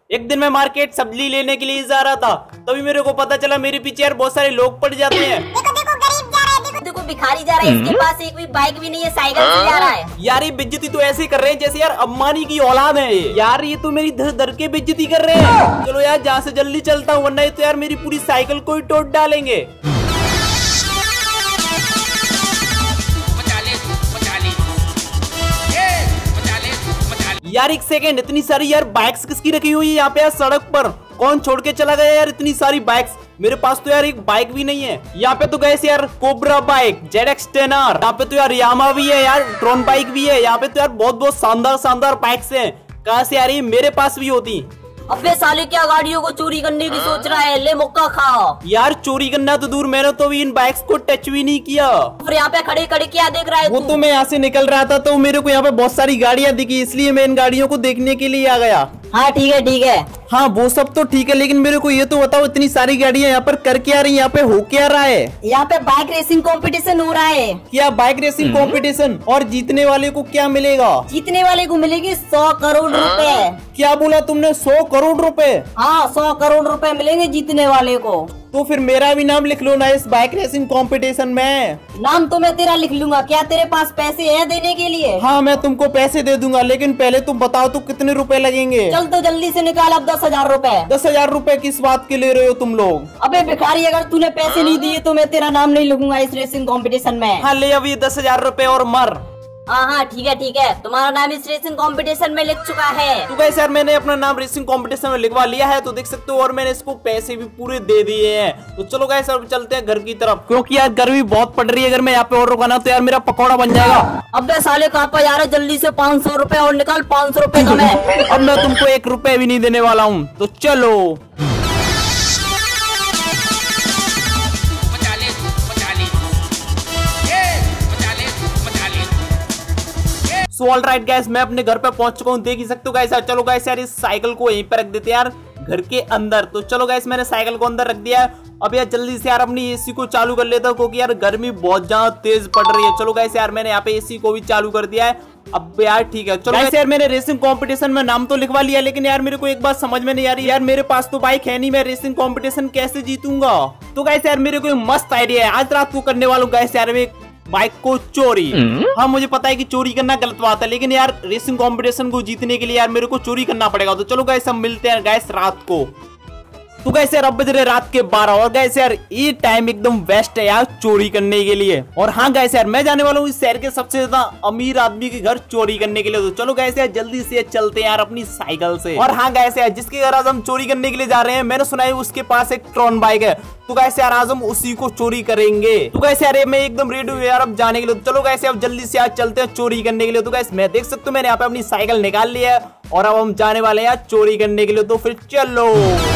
एक दिन मैं मार्केट सब्जी लेने के लिए जा रहा था, तभी मेरे को पता चला मेरे पीछे यार बहुत सारे लोग पड़ जाते हैं। देखो देखो गरीब जा रहा है, देखो देखो भिखारी जा रहा है, इसके पास एक भी बाइक भी नहीं है, साइकिल से जा रहा है। यार ये बेइज्जती तो ऐसे कर रहे हैं जैसे यार अम्बानी की औलाद है यार, ये तो मेरी धर धर के बेइज्जती कर रहे हैं। चलो यार जहाँ से जल्दी चलता हूँ, वरना ये तो यार मेरी पूरी साइकिल को ही तोड़ डालेंगे। यार एक सेकेंड, इतनी सारी यार बाइक्स किसकी रखी हुई है यहाँ पे यार सड़क पर? कौन छोड़ के चला गया यार इतनी सारी बाइक्स? मेरे पास तो यार एक बाइक भी नहीं है। यहाँ पे तो गए यार कोबरा बाइक, ZX-10R, यहाँ पे तो यार यामा भी है यार, ट्रॉन बाइक भी है। यहाँ पे तो यार बहुत बहुत शानदार शानदार बाइक्स हैं। कहाँ से यार ये मेरे पास भी होती। अबे साले क्या गाड़ियों को चोरी करने की सोच रहा है? ले मुक्का खा। यार चोरी करना तो दूर, मैंने तो भी इन बाइक्स को टच भी नहीं किया। फिर यहाँ पे खड़े खड़े क्या देख रहा है वो तू? तो मैं यहाँ से निकल रहा था तो मेरे को यहाँ पे बहुत सारी गाड़ियाँ दिखी, इसलिए मैं इन गाड़ियों को देखने के लिए आ गया। हाँ ठीक है ठीक है। हाँ वो सब तो ठीक है, लेकिन मेरे को ये तो बताओ इतनी सारी गाड़ियाँ यहाँ पर कर क्या रही है? यहाँ पे हो क्या रहा है? यहाँ पे बाइक रेसिंग कंपटीशन हो रहा है। क्या बाइक रेसिंग कंपटीशन? और जीतने वाले को क्या मिलेगा? जीतने वाले को मिलेगी 100 करोड़ रुपए। क्या बोला तुमने? 100 करोड़ रुपए? हाँ 100 करोड़ रुपए मिलेंगे जीतने वाले को। तो फिर मेरा भी नाम लिख लो ना इस बाइक रेसिंग कंपटीशन में। नाम तो मैं तेरा लिख लूंगा, क्या तेरे पास पैसे हैं देने के लिए? हाँ मैं तुमको पैसे दे दूंगा, लेकिन पहले तुम बताओ तो कितने रुपए लगेंगे? चल तो जल्दी से निकाल अब 10,000 रुपए। 10,000 रुपए किस बात के ले रहे हो तुम लोग? अबे भिखारी, अगर तूने पैसे नहीं दिए तो मैं तेरा नाम नहीं लिखूंगा इस रेसिंग कंपटीशन में। हाँ ले अब ये 10,000 रुपए और मर। हाँ ठीक है, तुम्हारा नाम इस रेसिंग कंपटीशन में लिख चुका है। तो गाइस यार मैंने अपना नाम रेसिंग कंपटीशन में लिखवा लिया है, तो देख सकते हो, और मैंने इसको पैसे भी पूरे दे दिए हैं। तो चलो गाइस अब चलते हैं घर की तरफ, क्योंकि यार गर्मी बहुत पड़ रही है। अगर मैं यहाँ पे और रुका ना तो यार मेरा पकौड़ा बन जाएगा। अबे साले कहाँ पर जा रहा है? जल्दी से 500 रुपए और निकाल, 500 रुपए कम है। अब मैं तुमको 1 रुपए भी नहीं देने वाला हूँ, तो चलो। सो ऑल राइट गाइस, मैं अपने घर पे पहुंच चुका हूँ, देख ही सकते हो गाइस। चलो गाइस यार इस साइकिल को यहीं पे रख देते हैं यार घर के अंदर। तो चलो गाइस मैंने साइकिल को अंदर रख दिया है। अब यार जल्दी से यार अपनी एसी को चालू कर लेता हूँ, क्योंकि यार गर्मी बहुत ज्यादा तेज पड़ रही है। चलो गाइस यार मैंने यहाँ पे एसी को भी चालू कर दिया है। अब यार ठीक है, चलो गाइस यार मैंने रेसिंग कंपटीशन में नाम तो लिखवा लिया, लेकिन यार मेरे को एक बात समझ में नहीं आ रही यार, मेरे पास तो बाइक है नहीं, मैं रेसिंग कंपटीशन कैसे जीतूंगा? तो गाइस यार मेरे को एक मस्त आइडिया है, आज रात को करने वाला हूँ गाइस यार मैं बाइक को चोरी। हाँ मुझे पता है कि चोरी करना गलत बात है, लेकिन यार रेसिंग कंपटीशन को जीतने के लिए यार मेरे को चोरी करना पड़ेगा। तो चलो गाइस हम मिलते हैं गाइस रात को। तो गाइस यार अब बज रहे रात के 12 और गाइस यार ये टाइम एकदम बेस्ट है यार चोरी करने के लिए। और हाँ गाइस यार मैं जाने वाला हूँ इस शहर के सबसे ज्यादा अमीर आदमी के घर चोरी करने के लिए। तो चलो गाइस यार जल्दी से चलते हैं यार अपनी साइकिल से। और हाँ गाइस यार जिसके घर आज हम चोरी करने के लिए जा रहे हैं, मैंने सुना है उसके पास एक ट्रॉन बाइक है। तो गाइस यार आज हम उसी को चोरी करेंगे। तो गाइस यार मैं एकदम रेडी हूँ यार अब जाने के लिए। तो चलो गाइस यार जल्दी से आज चलते हैं चोरी करने के लिए। तो गाइस मैं देख सकते हो मैंने यहाँ पे अपनी साइकिल निकाल ली है और अब हम जाने वाले हैं यार चोरी करने के लिए। तो फिर चलो।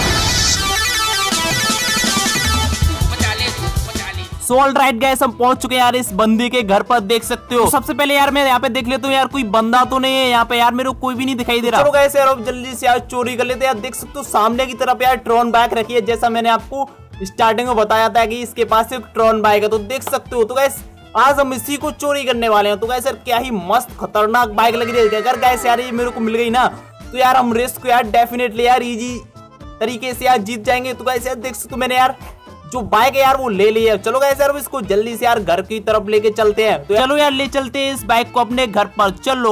सो ऑल राइट गाइस हम पहुंच चुके हैं यार इस बंदे के घर पर, देख सकते हो। तो सबसे पहले यार मैं यहाँ पे देख लेता हूँ यार कोई बंदा तो नहीं है यहाँ पे, यार मेरे को कोई भी नहीं दिखाई दे रहा। चलो गाइस यार अब जल्दी से यार चोरी कर लेते हैं। यार देख सकते हो सामने की तरफ यार ट्रॉन बाइक रखी है, जैसा मैंने आपको स्टार्टिंग में बताया था कि इसके पास एक ट्रॉन बाइक है। तो देख सकते हो। तो गाइस आज हम इसी को चोरी करने वाले हैं। तो गाइस यार क्या ही मस्त खतरनाक बाइक लग रही है। अगर गाइस यार ये मेरे को मिल गई ना तो यार हम रेस को यार डेफिनेटली यार इजी तरीके से यार जीत जाएंगे। तो गाइस यार देख सकते हो मैंने यार जो बाइक है यार वो ले ली है। चलो गाइस यार इसको जल्दी से यार घर की तरफ लेके चलते हैं। तो चलो यार ले चलते हैं इस बाइक को अपने घर पर, चलो।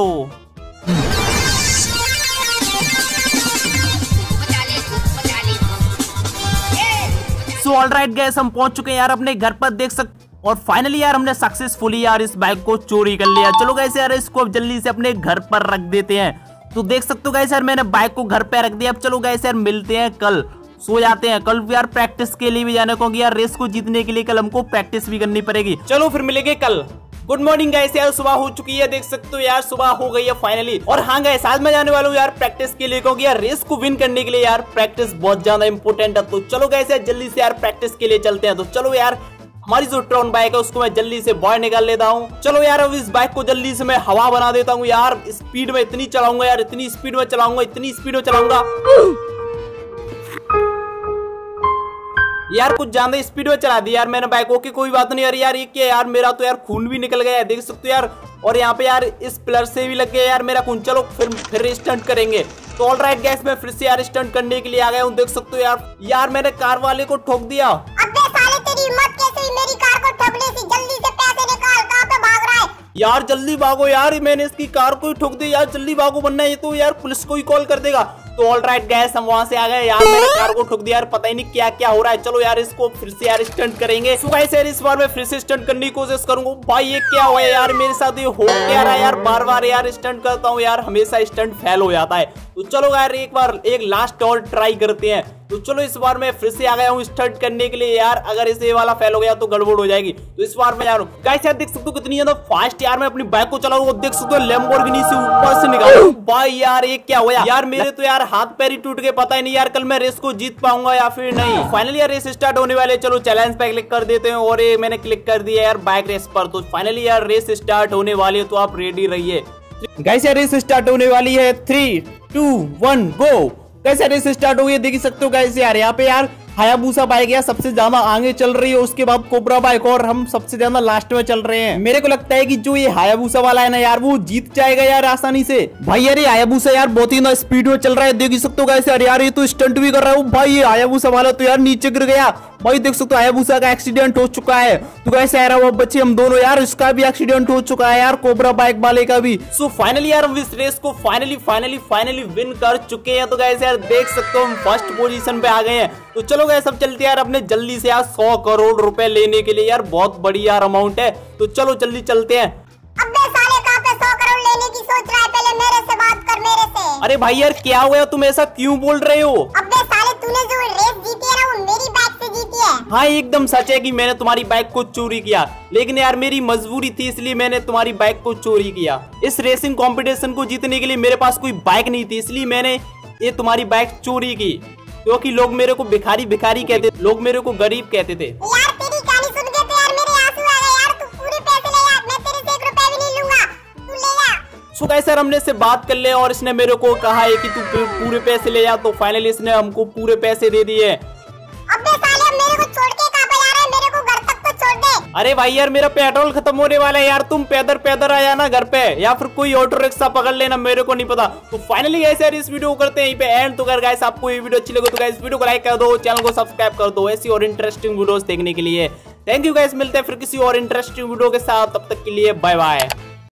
सो ऑल राइट गाइस हम पहुंच चुके हैं यार अपने घर पर, देख सकते। और फाइनली यार हमने सक्सेसफुली यार इस बाइक को चोरी कर लिया। चलो गाइस यार इसको अब जल्दी से अपने घर पर रख देते हैं। तो देख सकते हो गाइस यार मैंने बाइक को घर पे रख दिया। अब चलो गाइस यार मिलते हैं कल, सो जाते हैं कल यार प्रैक्टिस के लिए भी जाने को, यार रेस को जीतने के लिए कल हमको प्रैक्टिस भी करनी पड़ेगी। चलो फिर मिलेंगे कल। गुड मॉर्निंग गाइस यार सुबह हो चुकी है, देख सकते हो यार सुबह हो गई है फाइनली। और हाँ गाइस आज मैं जाने वाला हूँ यार प्रैक्टिस के लिए, क्योंकि यार रेस को विन करने के लिए यार प्रैक्टिस बहुत ज्यादा इंपॉर्टेंट है। तो चलो गाइस यार जल्दी से यार प्रैक्टिस के लिए चलते हैं। तो चलो यार हमारी जो ट्रॉन बाइक है उसको मैं जल्दी से बाहर निकाल लेता हूँ। चलो यार अब इस बाइक को जल्दी से मैं हवा बना देता हूँ यार। स्पीड में इतनी चलाऊंगा यार, इतनी स्पीड में चलाऊंगा, इतनी स्पीड में चलाऊंगा यार, कुछ ज्यादा स्पीड में चला दी यार मैंने बाइक। ओके कोई बात नहीं यार ये क्या यार मेरा तो यार खून भी निकल गया है, देख सकते हो यार। और यहाँ पे यार इस पिलर से भी लग गया यार मेरा खून। चलो फिर स्टंट करेंगे। तो ऑलराइट गाइस मैं फिर से यार स्टंट करने के लिए आ गया हूँ। देख सकते हो यार मैंने कार वाले को ठोक दिया। अबे साले तेरी हिम्मत कैसे हुई मेरी कार को ठोकने की? जल्दी से पैसे निकाल, कहाँ पे भाग रहा है? यार जल्दी भागो यार, मैंने इसकी कार को ही ठोक दिया यार, जल्दी भागो वरना ये तो यार पुलिस को ही कॉल कर देगा। तो ऑलराइट गाइस हम वहां से आ गए यार, मैंने कार को ठोक दिया यार, पता ही नहीं क्या क्या हो रहा है। चलो यार इसको फिर से यार स्टंट करेंगे। सो गाइस यार इस बार मैं फिर से स्टंट करने की कोशिश करूंगा। भाई ये क्या हुआ यार मेरे साथ, ये हो क्या रहा है यार, बार बार यार स्टंट करता हूँ यार, हमेशा स्टंट फेल हो जाता है। तो चलो यार एक लास्ट और ट्राई करते हैं। तो चलो इस बार मैं फिर से आ गया हूँ स्टंट करने के लिए यार, अगर इसे वाला फेल हो गया तो गड़बड़ हो जाएगी। तो इस बार मैं यार गाइस यार देख सकते हो कितनी ज्यादा फास्ट यार मैं अपनी बाइक को चला रहा हूँ। देख सकते हो लैम्बोर्गिनी से ऊपर से निकाल। भाई यार ये क्या हुआ यार, मेरे तो यार हाथ पैर ही टूट गए, पता ही नहीं यार कल मैं रेस को जीत पाऊंगा या फिर नहीं। फाइनली यार रेस स्टार्ट होने वाले, चलो चैलेंज पे क्लिक कर देते हैं और ये मैंने क्लिक कर दिया यार बाइक रेस पर। तो फाइनली यार रेस स्टार्ट होने वाली है, तो आप रेडी रहिए गाइस। यार रेस स्टार्ट होने वाली है, 3 2 1 गो। कैसे रेस स्टार्ट हो गई देख सकते हो गाइस। यार यहाँ पे यार हायाबुसा बाइक यार सबसे ज्यादा आगे चल रही है, उसके बाद कोबरा बाइक और हम सबसे ज्यादा लास्ट में चल रहे हैं। मेरे को लगता है कि जो ये हायाबुसा वाला है ना यार वो जीत जाएगा यार आसानी से। भाई यार ये हायाबुसा यार बहुत ही ना स्पीड में चल रहा है, देख सकते हो गाइस। यार ये तो स्टंट भी कर रहा है। भाई ये हायाबुसा वाला तो यार नीचे गिर गया। भाई देख सकते हो हायाबुसा का एक्सीडेंट हो चुका है। तो कैसे यार वो बच्चे हम दोनों यार, इसका भी एक्सीडेंट हो चुका है यार, कोबरा बाइक वाले का भी। सो फाइनली यार हम इस रेस को फाइनली विन कर चुके हैं। तो गाइस यार देख सकते हो हम फर्स्ट पोजीशन पे आ गए हैं। तो चलो गाइस सब चलते यार अपने जल्दी से यार 100 करोड़ रुपए लेने के लिए, यार बहुत बड़ी यार अमाउंट है। तो चलो जल्दी चलते हैं। अबे साले कहाँ पे 100 करोड़ लेने की सोच रहा है? पहले मेरे से बात कर, मेरे से। अरे भाई यार क्या हुआ, तुम ऐसा क्यों बोल रहे हो? अबे साले तूने जो रेस जीती है ना वो मेरी बाइक से जीती है। हाँ एकदम सच है कि मैंने तुम्हारी बाइक को चोरी किया, लेकिन यार मेरी मजबूरी थी इसलिए मैंने तुम्हारी बाइक को चोरी किया। इस रेसिंग कंपटीशन को जीतने के लिए मेरे पास कोई बाइक नहीं थी, इसलिए मैंने ये तुम्हारी बाइक चोरी की, क्योंकि लोग मेरे को भिखारी कहते, लोग मेरे को गरीब कहते थे। यार तेरी कहानी सुन के तो यार मेरे आंसू आ गए यार। तू पूरे पैसे ले यार, मैं तेरे से 1 रुपया भी नहीं लूंगा, तू ले जा। सो गाइस यार हमने इससे बात कर ले और इसने मेरे को कहा है कि तू पूरे पैसे ले जा। तो फाइनली इसने हमको पूरे पैसे दे दिए। अबे साले मेरे को छोड़ के कहाँ पे जा रहा है? मेरे को घर तक तो छोड़ दे। अरे भाई यार मेरा पेट्रोल खत्म होने वाला है यार, तुम पैदल आ जाना घर पे, या फिर कोई ऑटो रिक्शा पकड़ लेना, मेरे को नहीं पता। तो फाइनली गाइस यार इस वीडियो को करते हैं यहीं पे एंड। तो अगर गाइस आपको ये वीडियो अच्छी लगे तो गाइस वीडियो को लाइक कर दो, चैनल को सब्सक्राइब कर दो ऐसी और इंटरेस्टिंग वीडियोस देखने के लिए। थैंक यू गाइस, मिलते हैं फिर किसी और इंटरेस्टिंग वीडियो के साथ, तब तक के लिए बाय बाय।